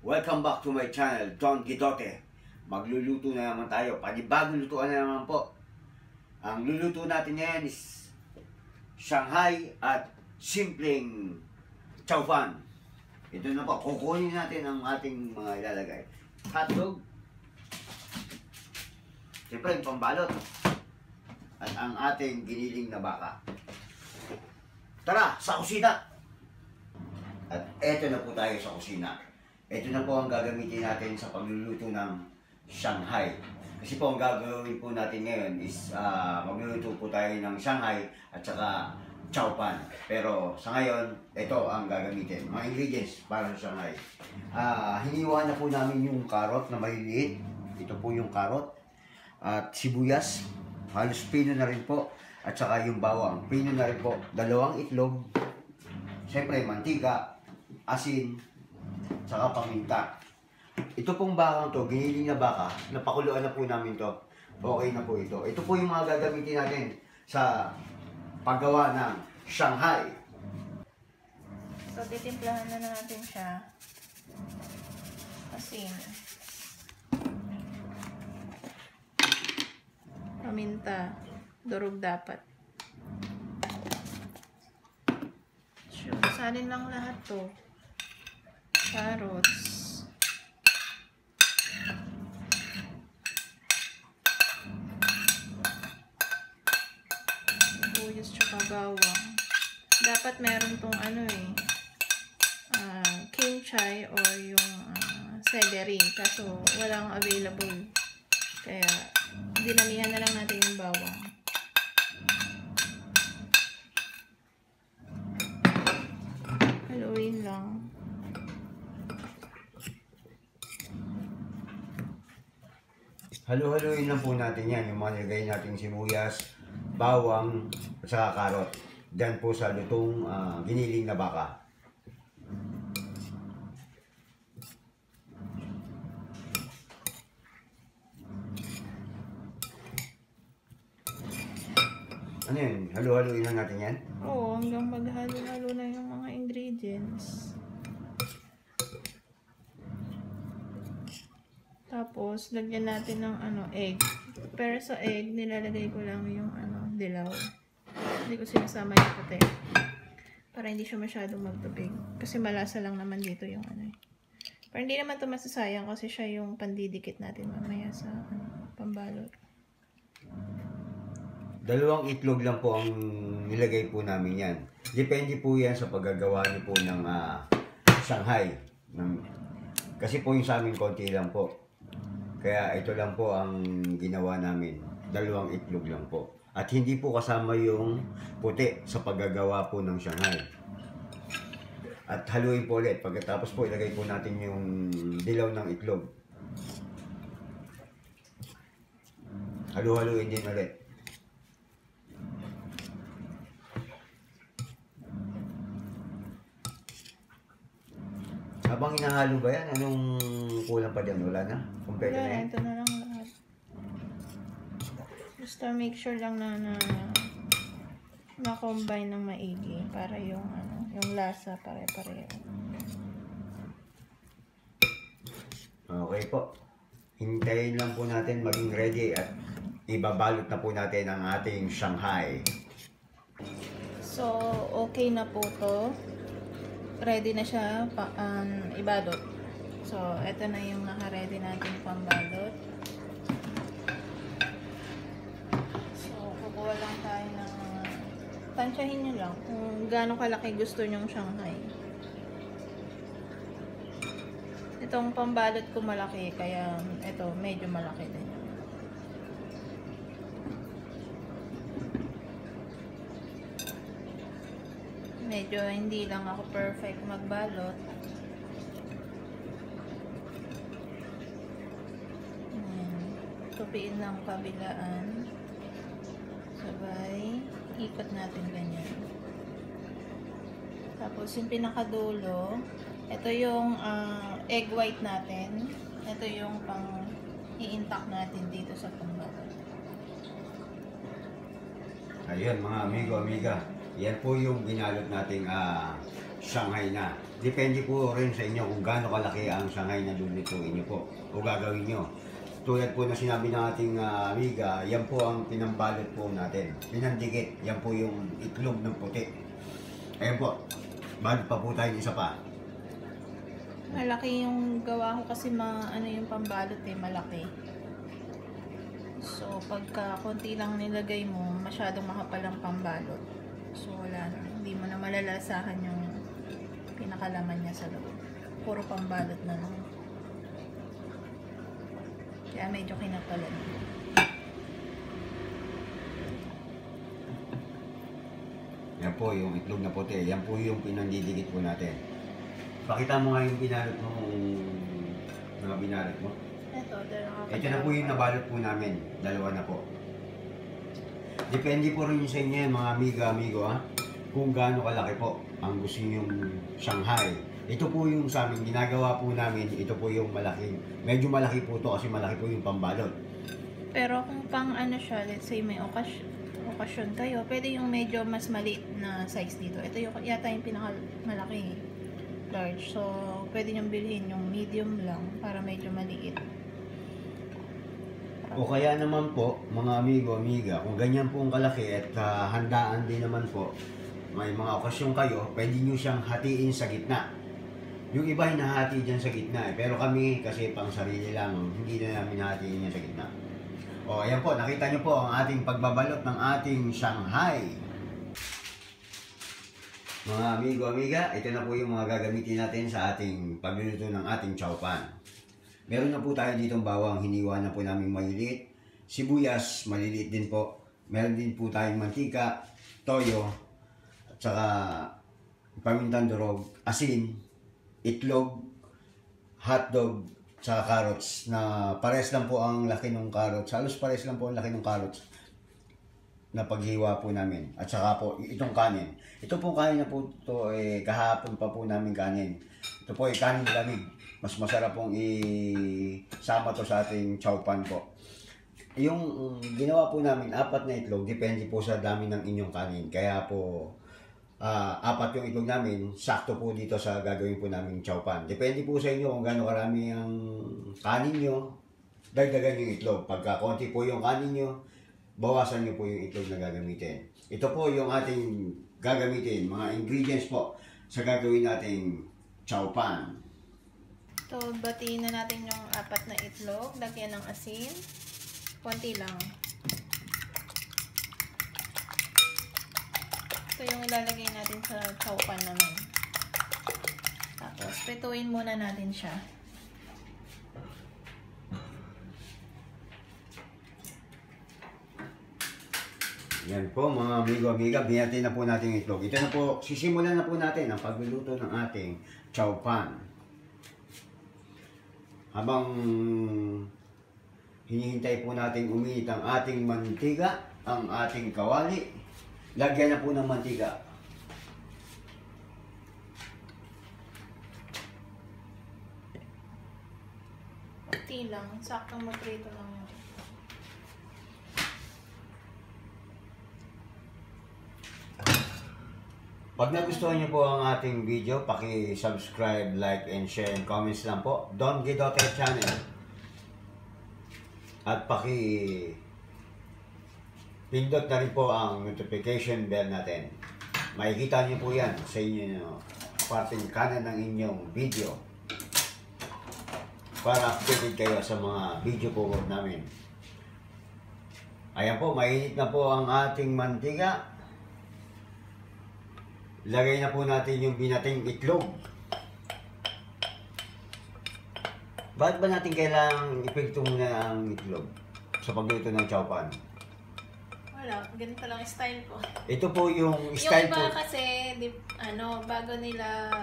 Welcome back to my channel, Don Guidote. Magluluto na naman tayo. Panibagong lutuan na naman po. Ang luluto natin ngayon is Shanghai at simpleng chow fan. Ito na po, kukunin natin ang ating mga ilalagay. Hotdog. Siyempre, yung pambalot. At ang ating giniling na baka. Tara, sa kusina! At eto na po tayo sa kusina. Ito na po ang gagamitin natin sa pagluluto ng Shanghai. Kasi po ang gagawin po natin ngayon is magluluto po tayo ng Shanghai at saka chow pan. Pero sa ngayon, ito ang gagamitin. Mga ingredients para sa Shanghai. Hiniwa na po namin yung carrot na maliliit. Ito po yung carrot. At sibuyas. Halos pino na rin po. At saka yung bawang. Pino na rin po. 2 itlog. Siyempre, mantika, asin, saka paminta. Ito pong bakang to, giniling na baka, napakuluan na po namin to. Okay na po ito. Ito po yung mga gagamitin natin sa paggawa ng Shanghai. So, titimplahan na natin siya. Asin. Paminta. Durog dapat. So, salin lang lahat to. Carrots. Sibuyas tsaka bawang. Dapat meron tong kimchi or yung celery. Kaso walang available. Kaya dinamihan na lang natin yung bawang. Haluin lang. Halo-haloin lang po natin yan. Yung mga nilagay natin sibuyas, bawang, at saka karot. Diyan po sa lutong giniling na baka. Ano yan? Halo-haloin lang natin yan? Oo, hanggang maghalo-halo na yung mga ingredients. Tapos, lagyan natin ng egg. Pero sa egg, nilalagay ko lang yung dilaw. Hindi ko sinasama yung puti. Para hindi siya masyadong magtubig. Kasi malasa lang naman dito yung Pero hindi naman ito masasayang kasi siya yung pandidikit natin mamaya sa pambalot. 2 itlog lang po ang nilagay po namin yan. Depende po yan sa paggagawa niyo po ng Shanghai. Kasi po yung sa amin konti lang po. Kaya ito lang po ang ginawa namin. 2 itlog lang po. At hindi po kasama yung puti sa paggagawa po ng Shanghai. At haluin po ulit. Pagkatapos po ilagay po natin yung dilaw ng itlog. Halu-haluin din ulit. Habang hinahalo ba yan? Anong kulang pa dyan? Wala na? Kompleto na yan? Ito na lang lahat. Basta make sure lang na combine ng maigi para yung yung lasa pare-pareho. Okay po. Hintayin lang po natin maging ready at ibabalot na po natin ang ating Shanghai. So, okay na po to. Ready na siya ibalot. So, ito na yung naka-ready natin pambalot. So, kukuha lang tayo ng tansyahin nyo lang kung gaano kalaki gusto nyong Shanghai. Itong pambalot ko malaki, kaya ito medyo malaki din. Medyo hindi lang ako perfect magbalot. Tupiin lang kabilaan. Sabay, ikot natin ganyan. Tapos yung pinakadulo, ito yung egg white natin. Ito yung pang i-intact natin dito sa pambalot. Ayun mga amigo, amiga. Yan po yung binalot nating Shanghai na. depende po rin sa inyo kung gaano kalaki ang Shanghai na lulutuin nyo po o gagawin nyo. Tulad po na sinabi ng ating amiga, yan po ang pinambalot po natin. Pinandikit, yan po yung itlog ng puti. Ayan po, balot pa po tayo isa pa. Malaki yung gawa ko kasi ano yung pambalot malaki. So, pagka konti lang nilagay mo, masyadong makapal ang pambalot. So, wala na. Hindi mo na malalasahan yung pinakalaman niya sa loob. Puro pambalot na lang. Kaya medyo kinapalan. Yan po yung itlog na puti. Yan po yung pinandidikit po natin. Pakita mo nga yung binalot mo, mga binalot mo. Ito na po yung nabalot po namin. Dalawa na po. Depende po rin sa inyo mga amiga-amigo kung gaano kalaki po ang gusto yung Shanghai. Ito po yung sa amin, ginagawa po namin, ito po yung malaki. Medyo malaki po to kasi malaki po yung pambalot. Pero kung pang siya, let's say may okasyon kayo, pwede yung medyo mas maliit na size dito. Ito yung yata yung pinakamalaki, large. So, pwede nyo bilhin yung medium lang para medyo maliit. O kaya naman po, mga amigo-amiga, kung ganyan po ang kalaki at handaan din naman po, may mga okasyon kayo, pwede nyo siyang hatiin sa gitna. Yung iba hinahati dyan sa gitna pero kami kasi pang sarili lang, hindi na namin hatiin niya sa gitna. O ayan po, nakita nyo po ang ating pagbabalot ng ating Shanghai. Mga amigo-amiga, ito na po yung mga gagamitin natin sa ating pagluluto ng ating chow pan. Meron na po tayo ditong bawang, hiniwa na po namin maliliit. Sibuyas, maliliit din po. Meron din po tayong mantika, toyo, at saka pamintang durog, asin, itlog, hotdog, tsaka carrots na pares lang po ang laki ng carrots. Halos pares lang po ang laki ng carrots na paghiwa po namin. At saka po itong kanin. Ito pong kanin na po ito kahapon pa po namin kanin. Ito po kanin lamig. Mas masarap pong isama to sa ating chow pan po. Yung ginawa po namin 4 na itlog, depende po sa dami ng inyong kanin. Kaya po 4 yung itlog namin, sakto po dito sa gagawin po namin chow pan. Depende po sa inyo kung gaano karami ang kanin nyo, dagdagan yung itlog. Pagka konti po yung kanin nyo, bawasan nyo po yung itlog na gagamitin. Ito po yung ating gagamitin, mga ingredients po sa gagawin nating chow pan. So, batiin na natin yung 4 na itlog, lagyan ng asin, konti lang. Ito yung ilalagay natin sa chow pan naman. Tapos, prituin muna natin siya. Yan po mga amigo-amiga, binati na po natin yung itlog. Ito na po, sisimulan na po natin ang pagluluto ng ating chow pan. Habang hinihintay po natin uminit ang ating mantika, ang ating kawali, lagyan na po ng mantika. Kunti lang, saktong maprito lang yun. Pag nagustuhan niyo po ang ating video, paki-subscribe, like, and share, and comments lang po. Don Guidote Channel. At pindot na rin po ang notification bell natin. Makikita niyo po yan sa inyo parting kanan ng inyong video. Para updated kayo sa mga video po namin. Ayan po, mainit na po ang ating mantika. Lagay na po natin yung binating itlog. Bakit ba natin kailangang ipigto muna ang itlog sa pagluto ng chow pan? Wala, ganito lang style ko. Ito po yung style po. Yung iba kasi, bago nila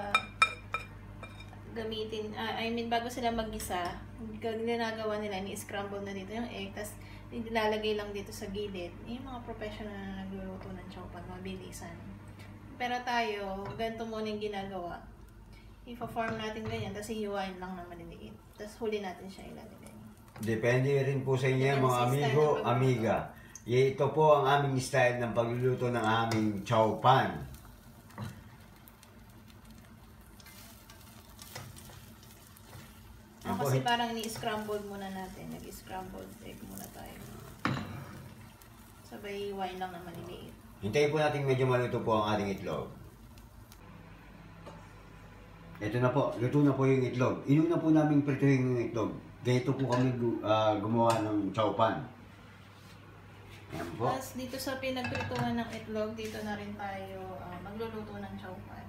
gamitin, bago sila mag-gisa, ginagawa nila, ni-scramble na dito yung egg, tapos nilalagay lang dito sa gilid. Yung mga professional na nagluluto ng chow pan, mabilisan. Pero tayo, ganito muna yung ginagawa. I-form natin ganyan, tapos hihiwain lang na maliliit. Tapos huli natin siya ilalagay. Depende rin po sa inyo mga amigo, amiga. Ito po ang aming style ng pagluluto ng aming chow pan. po. Kasi parang ni-scrambled muna natin. Nag-scrambled egg muna tayo. Sabay wine lang na maliliit. Hintayin po natin medyo maluto po ang ating itlog. Ito na po, luto na po yung itlog. Inuna po namin prituhin yung itlog. Ganito po kami gumawa ng chowpan. Ayan po. Tapos dito sa pinagprituhan ng itlog, dito na rin tayo magluluto ng chowpan.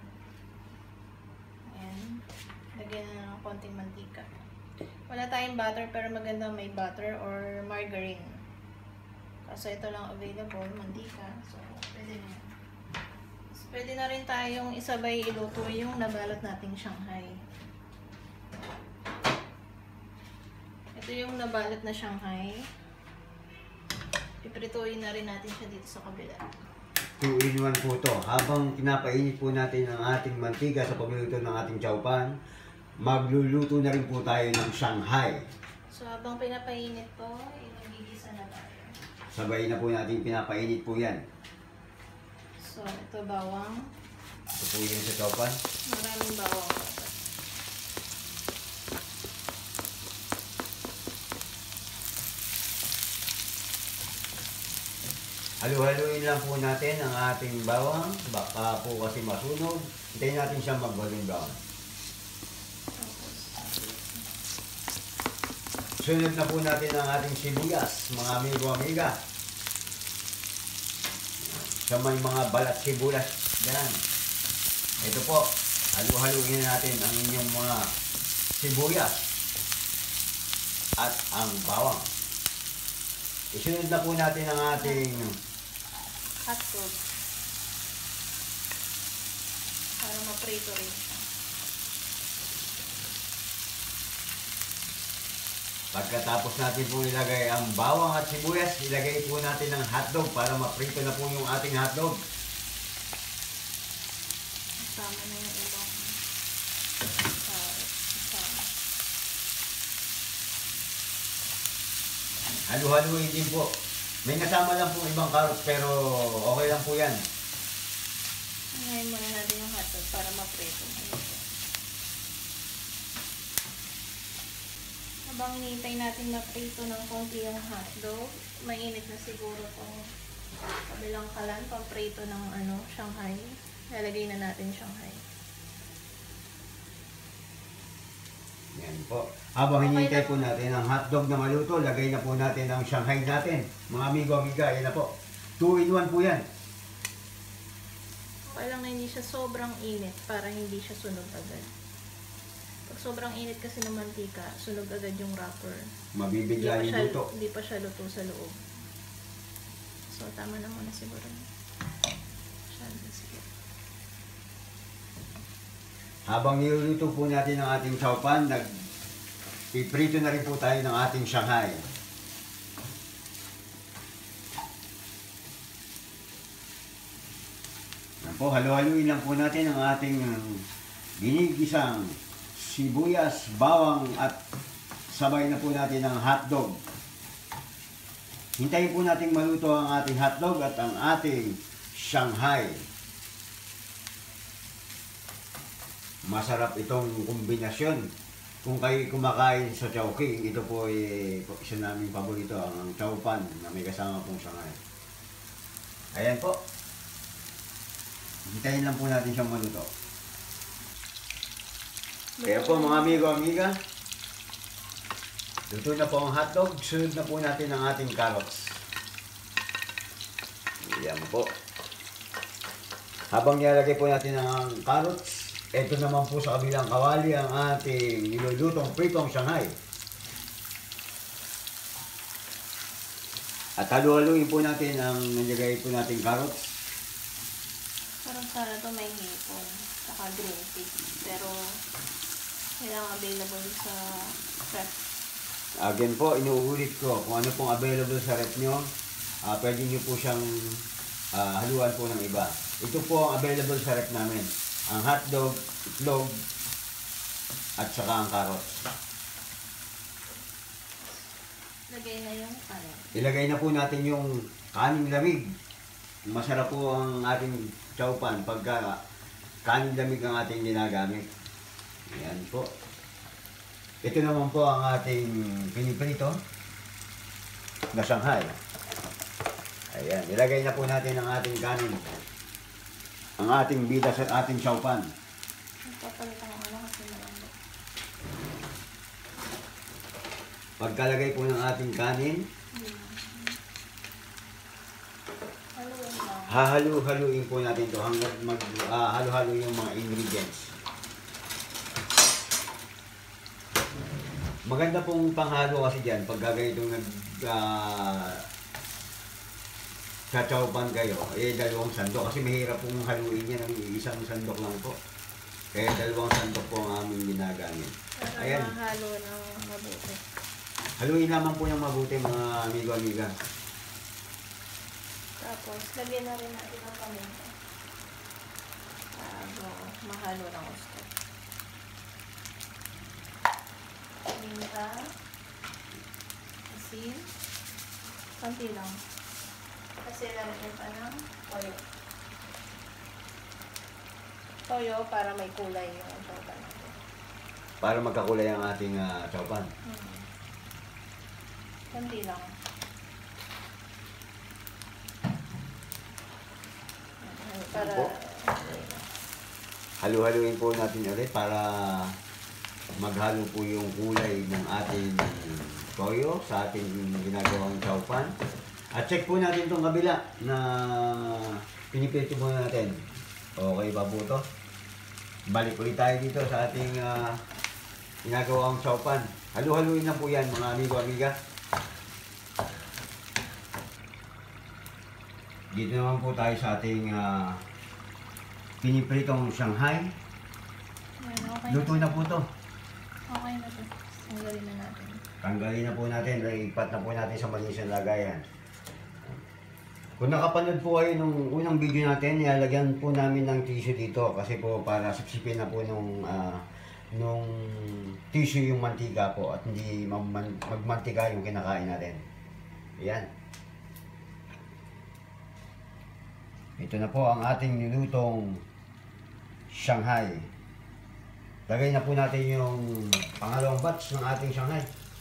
Ayan. Lagyan na ng konting mantika. Wala tayong butter pero maganda may butter or margarine. Kaso ito lang available, mantika. So, pwede na yan. Pwede na rin tayong isabay iluto yung nabalot nating Shanghai. Ito yung nabalot na Shanghai. Piprituin na rin natin siya dito sa kabila. 2-in-1 po ito. Habang pinapainit po natin ang ating mantika sa pagluluto ng ating chowpan, magluluto na rin po tayo ng Shanghai. So habang pinapainit to, inagigisa na tayo. Sabay na po natin pinapainit po yan. So ito bawang. Ito po yun sa chowpan. Maraming bawang dapat. Halu-haluin lang po natin ang ating bawang. Baka po kasi masunog. Hintayin natin siyang mag-golden brown. Sunod na po natin ang ating sibuyas, mga amigo-amiga. Sa may mga balat sibuyas dyan. Ito po, halu-haluin natin ang inyong mga sibuyas at ang bawang. Isunod na po natin ang ating Hotdog. Para maprito rin siya. pagkatapos natin po ilagay ang bawang at sibuyas, ilagay po natin ang hotdog para maprito na po yung ating hotdog. Kasama na yung ibang kasama. Halu-haluin din po. May kasama lang po ibang carrots pero okay lang po yan. Ngayon muna natin yung hotdog para maprito. Habang hinihintay natin maprito ng konti yung hotdog, mainit na siguro itong kabilang kalan, pamprito ng Shanghai. Lalagay na natin Shanghai. Yan po. Habang hinihintay po natin ang hotdog na maluto, lagay na po natin ang Shanghai natin. Mga amigo-amiga, yan na po. 2-in-1 po yan. Okay lang na hindi siya sobrang init para hindi siya sunog agad. Pag sobrang init kasi ng mantika, sunog agad yung wrapper. Mabibigla yung luto. Hindi pa siya luto sa loob. So, tama na muna siguro. Sige. Habang niluluto po natin ang ating chowpan, piprito na rin po tayo ng ating Shanghai. Yan po, halu-haluin lang po natin ang ating ginigisang sibuyas, bawang at sabay na po natin ang hotdog. Hintayin po natin maluto ang ating hotdog at ang ating Shanghai. Masarap itong kombinasyon. Kung kayo kumakain sa Chowking, ito po ay isa naming paborito, ang chowpan na may kasama pong Shanghai. Ayan po. Hintayin lang po natin siyang maluto. Kaya po mga amigo-amiga, luto na po ang hotdog. Sunod na po natin ang ating carrots. Ayan po. Habang nilalagay po natin ang carrots, ito naman po sa kabilang kawali ang ating nilulutong pritong Shanghai. At halu-haluin po natin ang nilagay po nating carrots. Parang sana ito may hipon, saka green tea. Pero, kailangan available sa ref. Again po, inuulit ko kung ano pong available sa ref nyo. Pwede nyo po siyang haluan po ng iba. Ito po ang available sa ref namin. Ang hotdog, itlog, at saka ang carrots. Lagay na yung kanin. Ilagay na po natin yung kaning lamig. Masarap po ang ating chowpan pagka kaning lamig ang ating ginagamit. Ayan po. Ito naman po ang ating piniprito na Shanghai. Ayan, ilagay na po natin ang ating kanin. Ang ating bida sa ating siopan. Papalitan ko lang kasi malambot. Pagkalagay po ng ating kanin, Haluin lang. hahalu-haluin po natin ito hanggang halo-halo yung mga ingredients. Maganda pong panghalo kasi dyan pag ganitong Chachawpan kayo, dalawang sandok kasi mahirap pong haluin yan ng isang sandok lang po. Kaya dalawang sandok po ang aming ginagamit. Ayan. Halo ng mabuti. Haluin naman po ng mabuti mga amigo-amiga. Tapos, lagyan na rin natin ang paminta. Bago mahalo ng gusto. Paminta. Asin. Kanti lang. Kasi lalagyan pa ng toyo. Toyo para may kulay yung siopan natin. Para magkakulay ang ating siopan. Kanti lang. Para Halu-haluin po natin ulit para maghalo po yung kulay ng ating toyo sa ating ginagawang siopan. At check po natin itong kabila na pinipirito muna natin. Okay ba po ito? Balik ulit tayo dito sa ating ginagawang siopan. Halu-haluin na po yan mga amigo-amiga. Dito naman po tayo sa ating pinipritong Shanghai. yan, okay Luto na po ito. Okay na to. Tanggalin na natin. Tanggalin na po natin. Ipat na po natin sa malinis na lagayan. Kung nakapanood po kayo nung unang video natin, nilalagyan po namin ng tissue dito kasi po para sipsipin na po nung tissue yung mantika po at hindi magmantika yung kinakain natin. Ayan. Ito na po ang ating nilutong Shanghai. Lagay na po natin yung pangalawang batch ng ating Shanghai.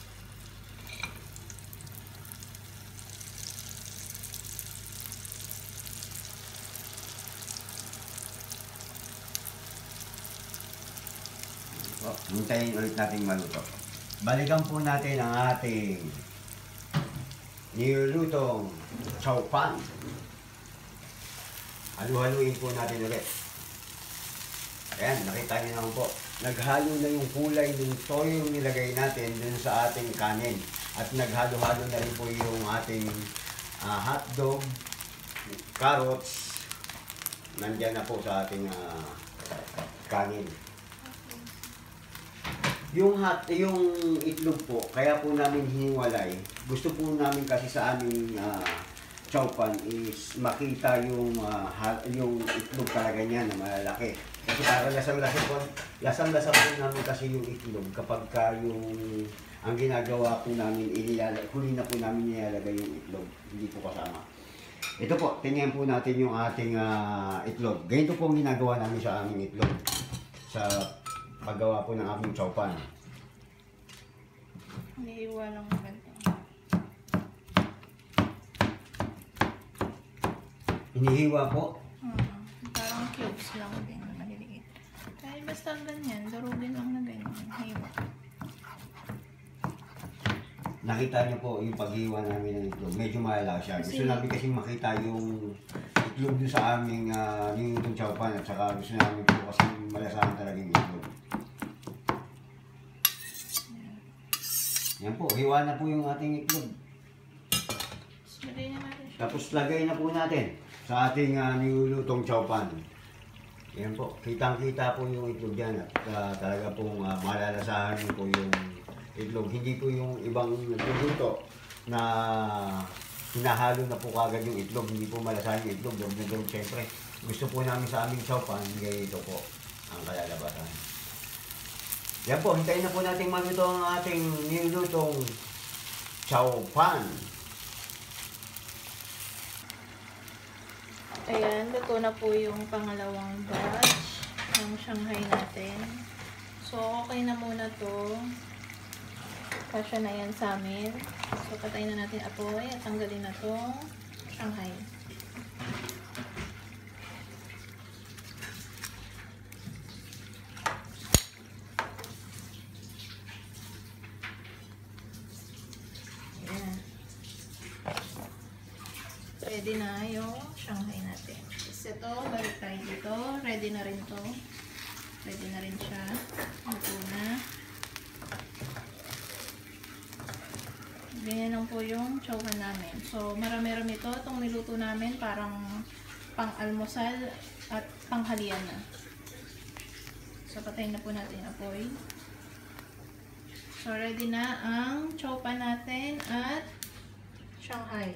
Hintayin ulit natin maluto. Balikan po natin ang ating nilutong siopan. Halu-haluin po natin ulit. Ayan, nakita niyo naman po. Naghalo na yung kulay ng toyo yung nilagay natin dun sa ating kanin. At naghalo-halo na rin po yung ating hotdog, carrots. Nandyan na po sa ating kanin. Yung itlog po, kaya po namin hiniwalay. Gusto po namin kasi sa aming siopan is makita yung itlog talaga niya na malalaki. Kasi para lasang-lasa po namin kasi yung itlog kapag ang ginagawa po namin, huli na po namin nilalagay yung itlog, hindi po kasama. Ito po, tingnan po natin yung ating itlog. Ganito po ang ginagawa namin sa aming itlog. Sa paggawa po ng aming siopan. Hinihiwa lang naman ito. Hinihiwa po. Parang cubes lang din na maliliit. Kahit basta ganyan, darugin lang na ganyan. Hiwa. Nakita niyo po yung paghiwa namin ng itlog. Medyo malala siya. Gusto namin kasi makita yung itlog doon sa aming yung siopan at saka gusto namin po kasi malasahan talaga yung itlog. Yan po, hiwa na po yung ating itlog. Lagay na natin siya. Tapos lagay na po natin sa ating nilulutong siopan. Yan po, kitang-kita po yung itlog dyan at talaga pong malalasahan niyo po yung itlog. Hindi po yung ibang nagluluto na hinahalo na po kagad yung itlog. Hindi po malasahan yung itlog. Dog na dog, siyempre. Gusto po namin sa aming siopan, ganito po ang kalalabasan. Yan po, hintayin na po natin maluto ang ating nilulutong siopan. Ayan, luto na po yung pangalawang batch ng Shanghai natin. So, okay na muna to. Kasya na yan sa amin. So, patayin na natin apoy at tanggalin na itong Shanghai. Ayan. Ready na yung Shanghai natin. Tapos ito, balik tayo dito. Ready na rin to. Ready na rin siya. Luto na. Ganyan lang po yung chowhan namin. So, marami-rami ito. Itong niluto namin parang pang-almusal at panghalian na. So, patayin na po natin yung apoy. So, ready na ang chowpan natin at Shanghai.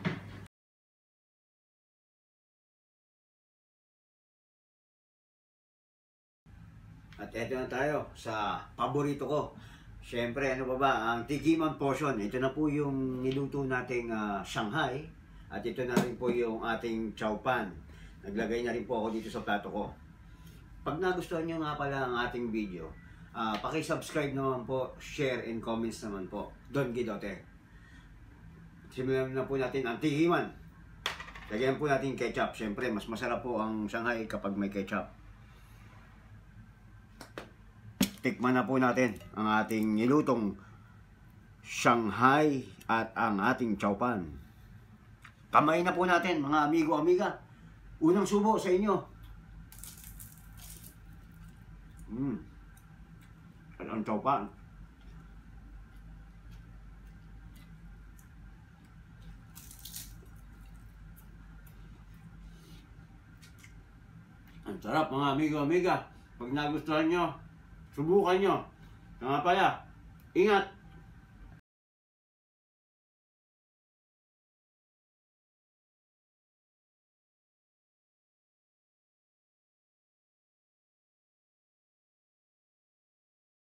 At eto na tayo sa paborito ko. Siyempre, ano ba, ang tigiman portion. Ito na po yung niluto nating Shanghai. At ito na rin po yung ating chowpan. Naglagay na rin po ako dito sa plato ko. Pag nagustuhan nyo nga pala ang ating video, paki-subscribe naman po, share and comments naman po. Don Guidote. Simulan na po natin ang tigiman. Lagyan po natin ketchup. Siyempre, mas masarap po ang Shanghai kapag may ketchup. Tikman na po natin ang ating nilutong Shanghai at ang ating chowpan. Kamay na po natin mga amigo, amiga. Unang subo sa inyo. At ang chowpan. Ang sarap mga amigo, amiga. Pag nagustuhan nyo, subukan nyo. Nga pala, ingat!